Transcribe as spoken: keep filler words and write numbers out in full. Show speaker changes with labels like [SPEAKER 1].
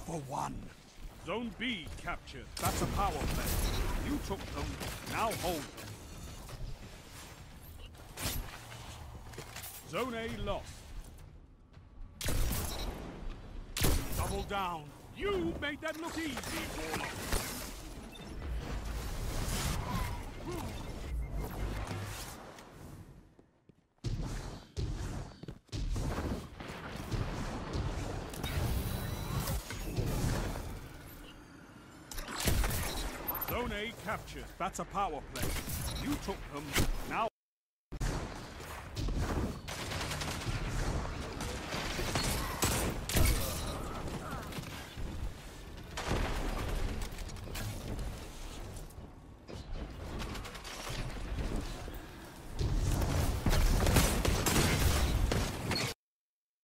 [SPEAKER 1] for one.
[SPEAKER 2] Zone B captured. That's a power play. You took them, now hold them. Zone A lost. Double down. You made that look easy, Warlock. Zone A captured. That's a power play. You took them, now